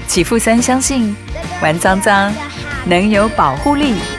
岐阜三相信玩脏脏能有保护力。